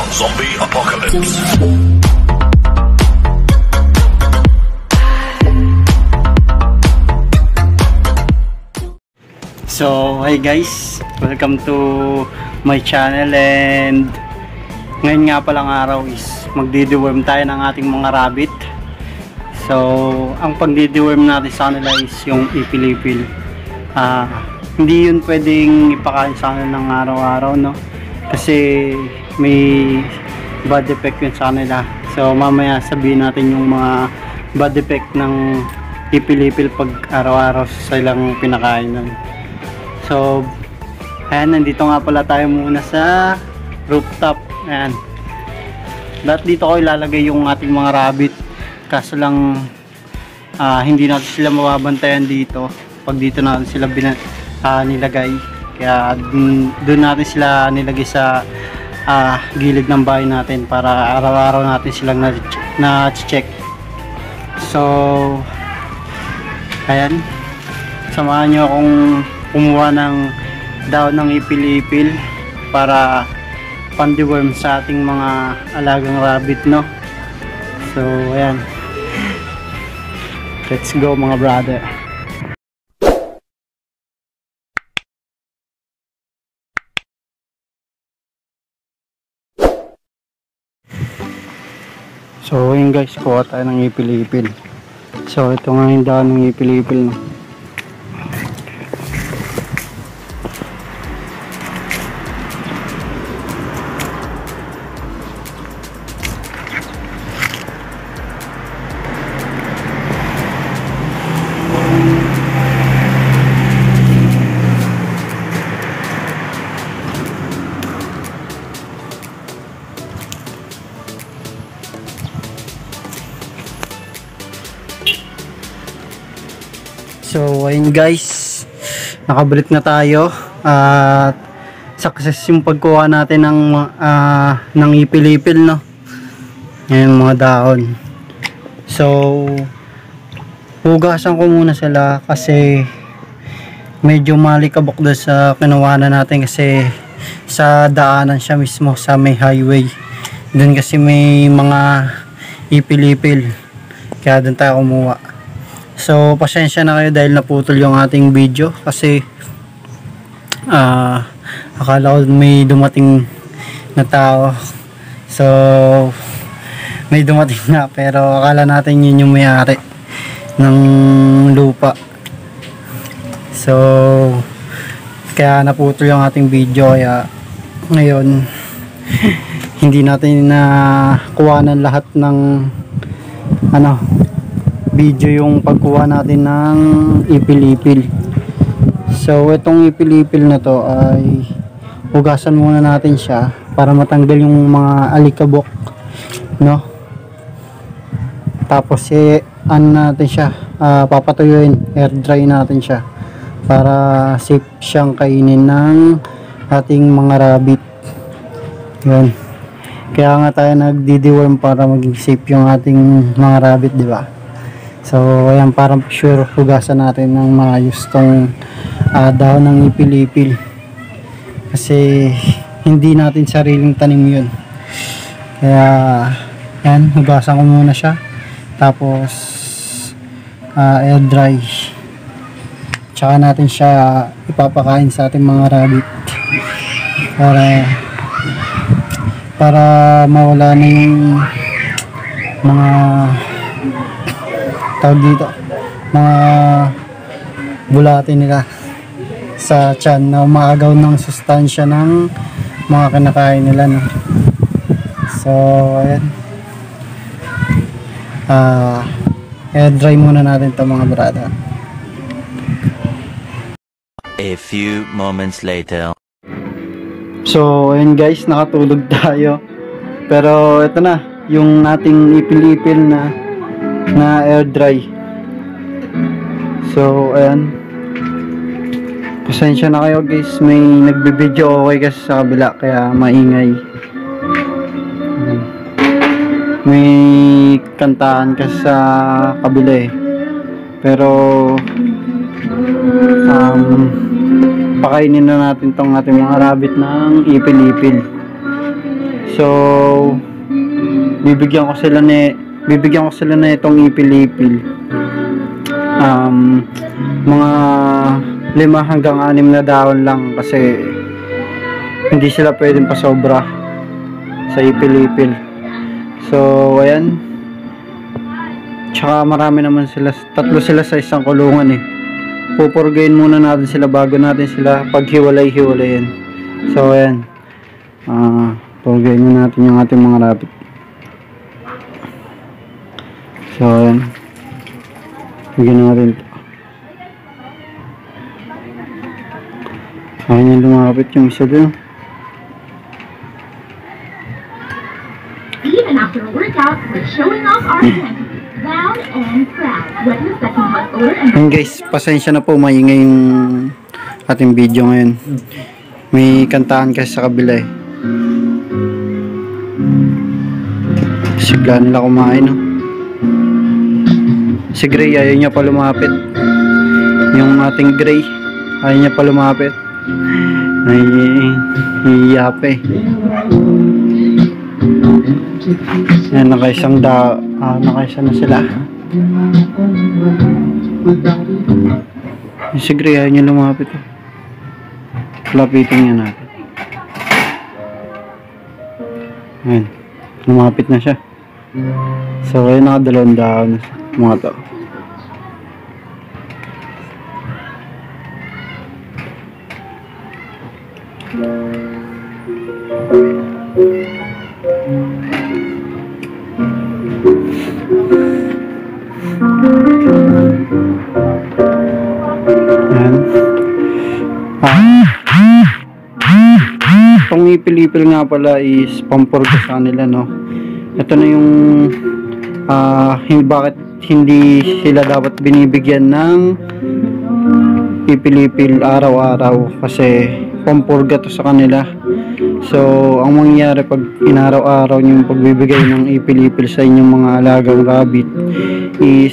Zombie Apocalypse. So, hi guys, welcome to my channel, and ngayon nga palang araw is magdi-deworm tayo ng ating mga rabbit. So, ang pagdi-deworm natin sa kanila is yung ipilipil. Hindi yun pwedeng ipakain sa kanila ng araw-araw, no? Kasi may bad effect yun sa kanila. So, mamaya sabihin natin yung mga bad effect ng ipilipil pag araw-araw silang pinakain nun. So, ayan, nandito nga pala tayo muna sa rooftop. Ayan. Lahat dito ko ilalagay yung ating mga rabbit. Kaso lang, hindi natin sila mababantayan dito. Pag dito natin sila nilagay. Kaya doon natin sila nilagay sa gilid ng bahay natin para araw-araw natin silang na-check. So, ayan. Samahan nyo akong kumuha ng daon ng ipil-ipil para pan-deworm sa ating mga alagang rabbit, no? So, ayan. Let's go mga brother. So, yun guys, kuha tayo ng ipil-ipil. So, ito nga yung daon ng ipil-ipil, no? So, ayun guys, nakabalik na tayo at success yung pagkuha natin ng ipil-ipil, no? Ngayon mga daon. So, hugasan ko muna sila kasi medyo malikabok doon sa kinuha na natin kasi sa daanan siya mismo sa may highway. Doon kasi may mga ipil-ipil, kaya doon tayo kumuha. So, pasensya na kayo dahil naputol yung ating video kasi akala ko may dumating na tao. So, may dumating na pero akala natin yun yung may-ari ng lupa. So, kaya naputol yung ating video, kaya ngayon hindi natin na kuhanan lahat ng video yung pagkuha natin ng ipil-ipil. So, itong ipil-ipil na to ay hugasan muna natin siya para matanggal yung mga alikabok, no? Tapos natin siya, papatuyuin, air dry natin siya para safe siyang kainin ng ating mga rabbit. Yun. Kaya nga tayo nagdi-deworm para maging safe yung ating mga rabbit, di ba? So, ayan, parang sure hugasan natin ng maayos tong daon ng ipil-ipil. Kasi hindi natin sariling tanim yun. Kaya, ayan, hugasan ko muna siya. Tapos, air dry. Tsaka natin siya ipapakain sa ating mga rabbit. Para mawala na yung mga tawag dito, mga bulate nila sa tiyan na umaagaw ng sustansya ng mga kinakain nila, no? So, ayan, air dry muna natin ito mga brada. A few moments later. So, ayan guys, nakatulog tayo pero ito na yung ating ipil-ipil na air dry. So, ayan, pasensya na kayo guys, may nagbibideo okay kasi sa kabila kaya maingay. May kantahan kasi sa kabila pero pakainin na natin tong ating mga rabbit ng ipil-ipil. So bibigyan ko sila na itong ipil-ipil. Mga 5 hanggang 6 na dahon lang kasi hindi sila pwedeng pasobra sa ipil-ipil. So ayan, tsaka marami naman sila, 3 sila sa isang kulungan eh. Pupurgayin muna natin sila bago natin sila paghiwalay-hiwalayin. So ayan, purgayin muna natin yung ating mga rabbit. So ayan, bigyan natin ito. Ayaw niya lumapit yung isa dun. Even after a workout, we're showing off our strength. Loud and proud. Wet the second hot odor and Ayun guys, pasensya na po, maingay yung ating video ngayon. May kantahan kasi sa kabila eh. Sigla nila kumain, no? Si Gray ayaw niya pa lumapit. Yung ating Gray ayaw niya pa lumapit. Nahihiyap eh. Ayan, nakaisang na sila. Si Gray ayaw niya lumapit eh. Lapitin niya natin. Ayan, lumapit na siya. So ayun, nakadalawang dahon na mga to. Itong ipil-ipil nga pala is pampurga sa kanila, no? Ito na yung bakit hindi sila dapat binibigyan ng ipil-ipil araw-araw, kasi pampurga to sa kanila. So ang mangyayari pag inaraw-araw yung pagbibigay ng ipil-ipil sa inyong mga alagang rabbit is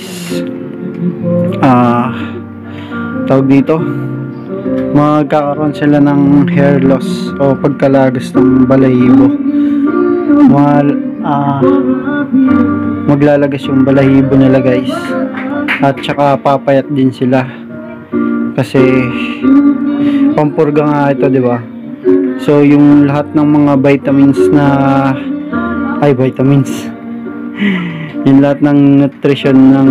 tawag dito, magkakaroon sila ng hair loss o pagkalagas ng balahibo. Maglalagas yung balahibo nila guys, at saka papayat din sila kasi pampurga nga ito, di ba? So yung lahat ng mga vitamins yung lahat ng nutrition ng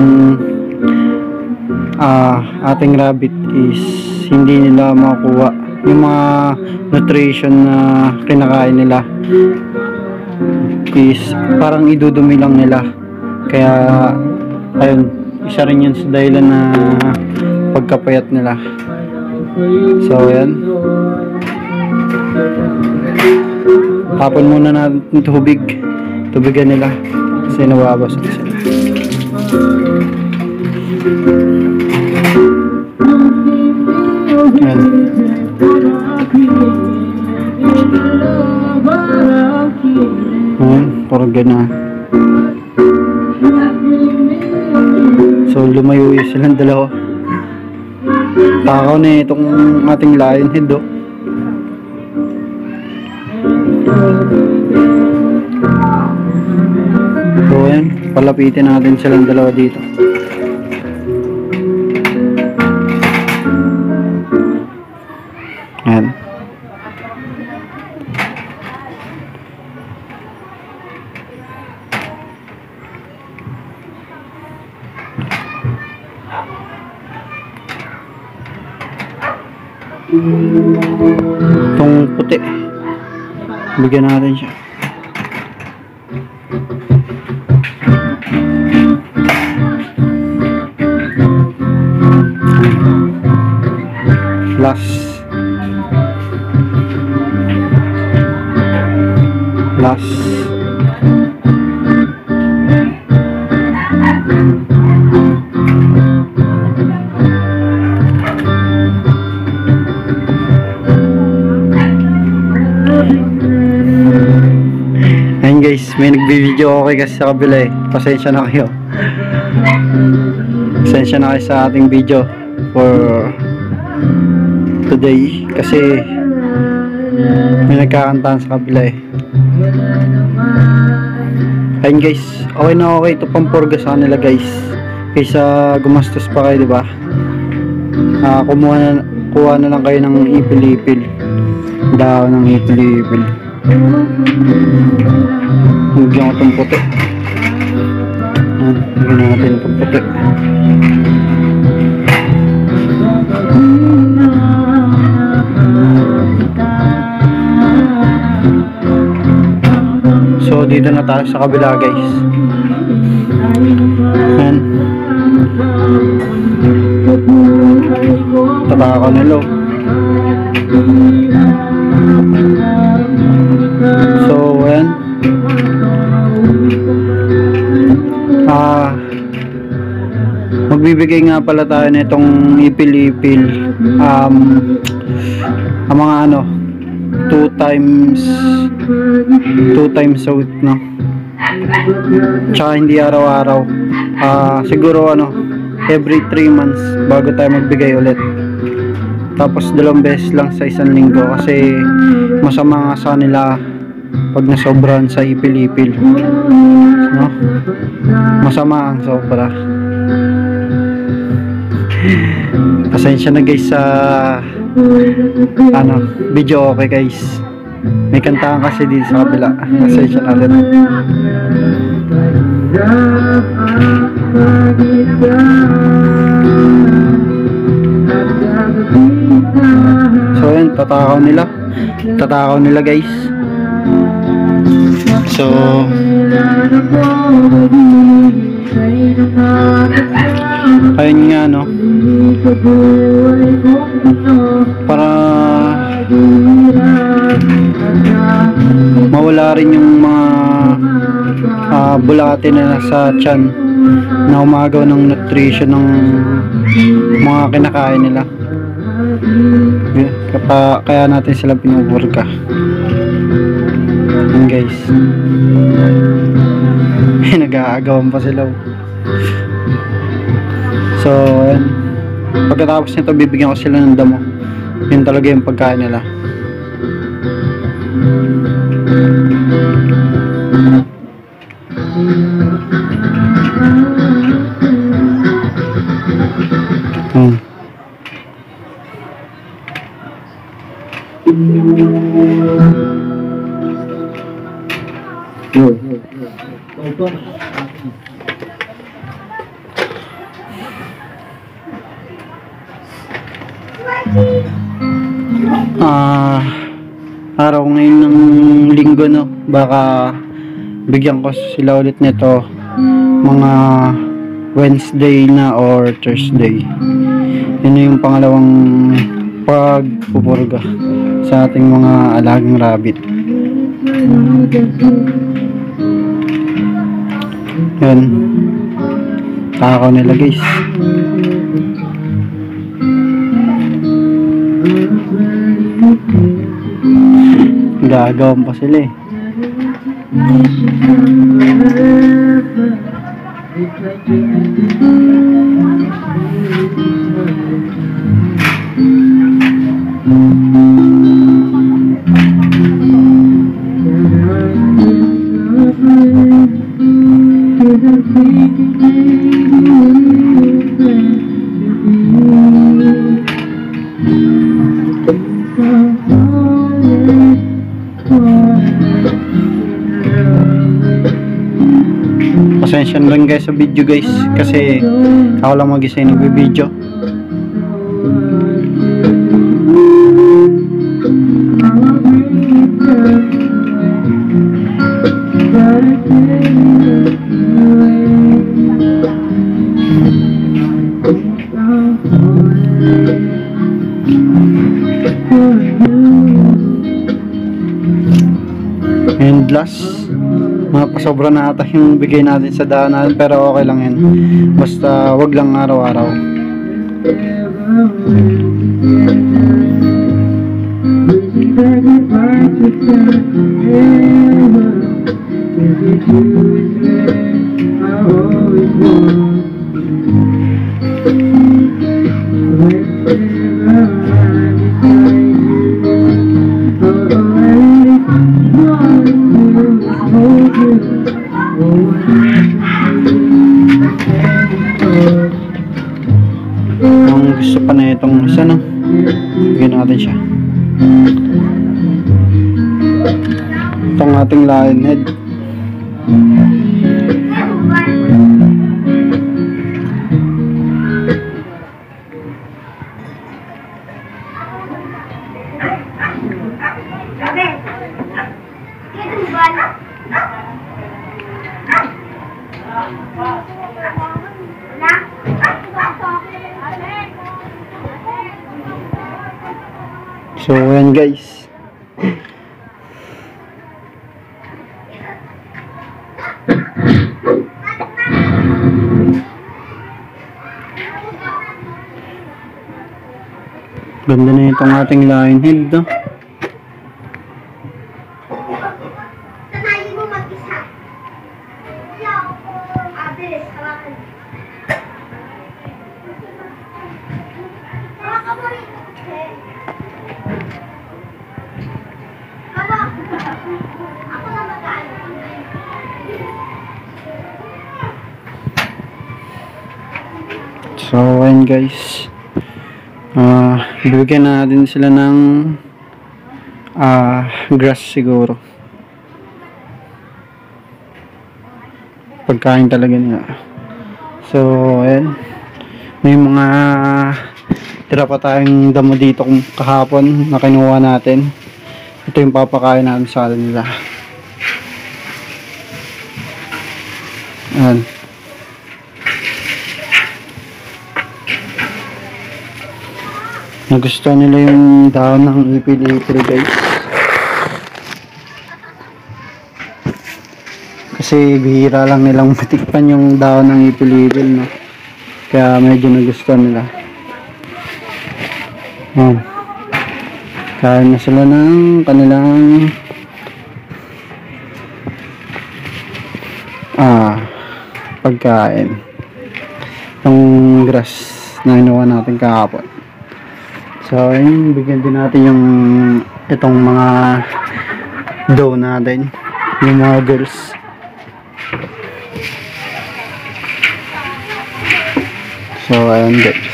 ating rabbit is hindi nila makuha. Yung mga nutrition na kinakain nila is parang idudumi lang nila. Kaya ayun, isa rin yun sa dahilan na pagkapayat nila. So ayan, tapon muna natin tubigan nila kasi nawabas na sila. Ayan. Ayan, purga na. So lumayo yung silang dalawa. Takaw na itong ating lion head, oh. So ayan, palapitin natin silang dalawa dito. Ayan. Itong puti, bigyan natin siya. Last. Ayun guys, may nagbi-video okay kasi sa kabila eh. Pasensya na kayo. Pasensya na kayo sa ating video for today kasi may nagkakantahan sa kabila eh. Ayun guys, okay na okay ito pampurga sa kanila guys, kaysa gumastos pa kayo, diba? Kuha na lang kayo ng ipil-ipil, daw ng ipil-ipil. Higyan ko itong puti. Higyan natin itong puti. So dito na tayo sa kabila guys. Ayan. Tataka nilo. So ayan. Magbibigay nga pala tayo nitong ipil-ipil. Ang mga ano, 2 times a week, no? Tsaka hindi araw-araw. Siguro ano, every 3 months bago tayo magbigay ulit. Tapos 2 beses lang sa isang linggo kasi masama nga sa nila pag nasobrahan sa ipil-ipil, no? Masama ang sobra. Pasensya na guys sa ano, video okay guys. May kantahan kasi dito sa kabila. Pasensya na rin. So yun, tatakaw nila guys. So ayun nga, no, para mawala rin yung mga bulate na nasa tiyan na umagaw ng nutrition ng mga kinakain nila. Kaya natin sila pinuburga. Yan guys. Nag-aagawan pa sila. So ayan, pagkatapos nito bibigyan ko sila ng damo. Yun talaga yung pagkain nila. Araw ngayon ng linggo, no, baka bigyan ko sila ulit nito mga Wednesday na or Thursday. Yun yung pangalawang pagpupurga sa ating mga alagang rabbit. Yan, takaw nila guys. Gagawin pa sila eh. Pasensya na rin guys sa video guys, kasi ako lang mag-isa yung nagbe-video. And last, mapasobra na ata yung bigay natin sa daanan, pero okay lang yan, basta wag lang araw-araw. Ang gusto pa na itong isa, no? Bigyan natin siya. Itong ating lion head. So ayan guys, ganda na itong ating lion head, no? So ayan guys, bibigyan natin sila ng grass siguro, pagkain talaga nila. So ayan, may mga tira pa tayong damo dito kahapon na kinuha natin. Ito yung papakain natin sa kanila. Ayan. Nagustuhan nila yung daon ng ipil-ipil guys, kasi bihira lang nilang matikpan yung daon ng ipil-ipil, no? Kaya medyo nagustuhan nila. Kain na sila ng kanilang pagkain, yung grass na inuwa natin kahapon. So ayun, bigyan din natin yung itong mga dough natin, yung mga girls. So ayun guys,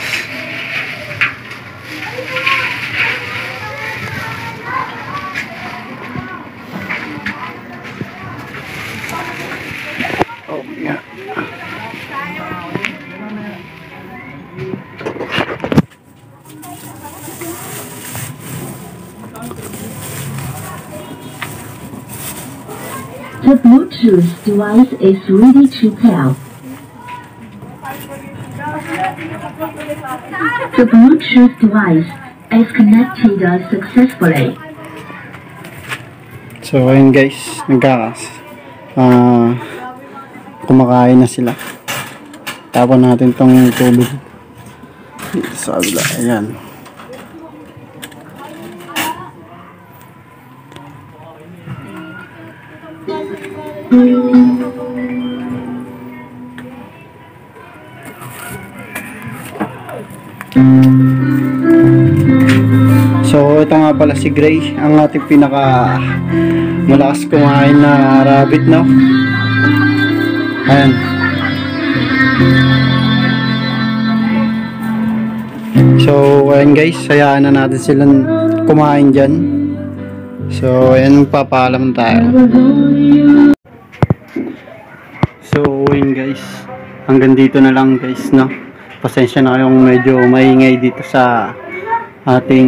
oh yeah. The Bluetooth device is ready to pair. The Bluetooth device is connected successfully. So ayun guys, kumakain na sila. Tapon natin tong tubig dito sa kabila. Ayan. So ito nga pala si Gray, ang ating pinaka malakas kumain na rabbit, no? Ayan. So ayan guys, hayaan na natin silang kumain dyan. So ayan, magpapaalam tayo. So ayan guys, hanggang dito na lang guys, no? Pasensya na kayong medyo maingay dito sa ating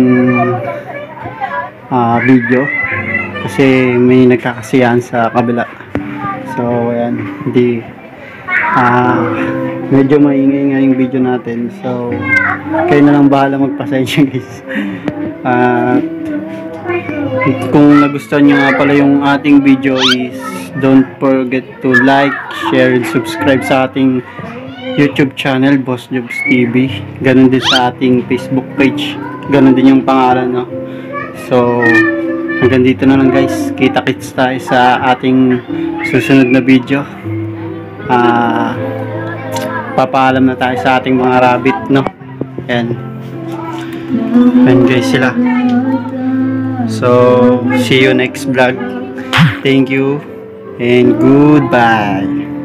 video kasi may nagkakasiyahan sa kabila. So ayan, hindi medyo maingay nga yung video natin. So kayo na lang bahala magpasensya guys. Kung nagustuhan nyo nga pala yung ating video is don't forget to like, share, and subscribe sa ating YouTube channel, Boss Jobs TV. Ganon din sa ating Facebook page. Ganon din yung pangalan, no? So hanggang dito na lang guys. Kita-kits tayo sa ating susunod na video. Papaalam na tayo sa ating mga rabbit, no? Ayan. Ayan guys sila. So see you next vlog. Thank you. and goodbye.